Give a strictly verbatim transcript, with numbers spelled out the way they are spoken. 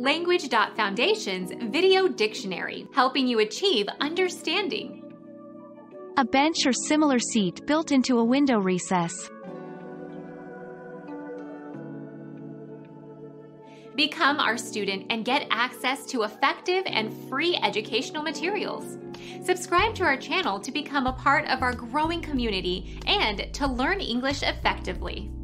Language dot Foundation's Video Dictionary, helping you achieve understanding. A bench or similar seat built into a window recess. Become our student and get access to effective and free educational materials. Subscribe to our channel to become a part of our growing community and to learn English effectively.